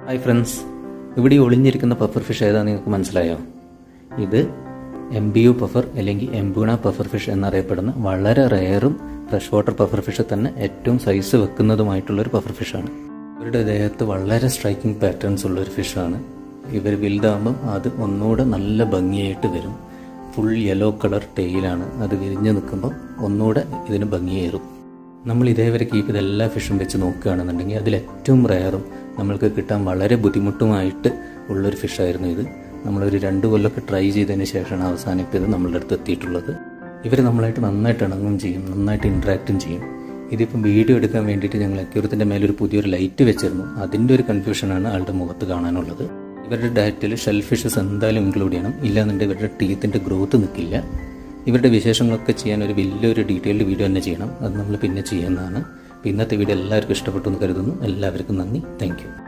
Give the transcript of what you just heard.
Hi friends, ഇവിടെ ഒളിഞ്ഞിരിക്കുന്ന puffer fish ഏതാണെന്ന് നിങ്ങൾക്ക് മനസ്സിലായോ? ഇത് എംബിയു പഫർ അല്ലെങ്കിൽ എംബൂണ പഫർ ഫിഷ് എന്നറിയപ്പെടുന്ന വളരെ റെയറും ഫ്രഷ് വാട്ടർ പഫർ ഫിഷ് തന്നെ ഏറ്റവും സൈസ് വെക്കുന്നതുമായിട്ടുള്ളൊരു പഫർ ഫിഷാണ്. ഇവരുടെ ദേഹത്ത് വളരെ സ്ട്രൈക്കിംഗ് പാറ്റേൺസ് ഉള്ളൊരു ഫിഷാണ്. ഇവർ വലുതാകുമ്പം അത് ഒന്നുകൂടെ നല്ല ഭംഗിയായിട്ട് വരും. ഫുൾ യെല്ലോ കളർ ടെയിലാണ്. അത് വിരിഞ്ഞ് നിൽക്കുമ്പം ഒന്നുകൂടെ ഇതിന് ഭംഗിയേറും. നമ്മൾ ഇതേവരെ കീപ്പ് ചെയ്ത എല്ലാ ഫിഷും വെച്ച് നോക്കുകയാണെന്നുണ്ടെങ്കിൽ അതിലേറ്റവും റെയറും നമ്മൾക്ക് കിട്ടാൻ വളരെ ബുദ്ധിമുട്ടുമായിട്ട് ഉള്ളൊരു ഫിഷായിരുന്നു ഇത്. നമ്മളൊരു 2 കൊല്ലമൊക്കെ ട്രൈ ചെയ്തതിന് ശേഷമാണ് അവസാനം ഇപ്പോൾ ഇത് നമ്മളുടെ അടുത്ത് എത്തിയിട്ടുള്ളത്. ഇവർ നമ്മളായിട്ട് നന്നായിട്ട് ഇണങ്ങും ചെയ്യും, നന്നായിട്ട് ഇൻട്രാക്റ്റും ചെയ്യും. ഇതിപ്പം വീഡിയോ എടുക്കാൻ വേണ്ടിയിട്ട് ഞങ്ങൾ അക്യൂറത്തിൻ്റെ മേലൊരു പുതിയൊരു ലൈറ്റ് വെച്ചിരുന്നു. അതിൻ്റെ ഒരു കൺഫ്യൂഷനാണ് ആളുടെ മുഖത്ത് കാണാനുള്ളത്. ഇവരുടെ ഡയറ്റിൽ ഷെൽ ഫിഷസ് എന്തായാലും ഇൻക്ലൂഡ് ചെയ്യണം, ഇല്ലാന്നുണ്ടെങ്കിൽ ഇവരുടെ ടീത്തിൻ്റെ ഗ്രോത്ത് നിൽക്കില്ല. ഇവരുടെ വിശേഷങ്ങളൊക്കെ ചെയ്യാൻ ഒരു വലിയൊരു ഡീറ്റെയിൽഡ് വീഡിയോ തന്നെ ചെയ്യണം. അത് നമ്മൾ പിന്നെ ചെയ്യുന്നതാണ്. ഇന്നത്തെ വീഡിയോ എല്ലാവർക്കും ഇഷ്ടപ്പെട്ടു എന്ന് കരുതുന്നു. എല്ലാവർക്കും നന്ദി. Thank U.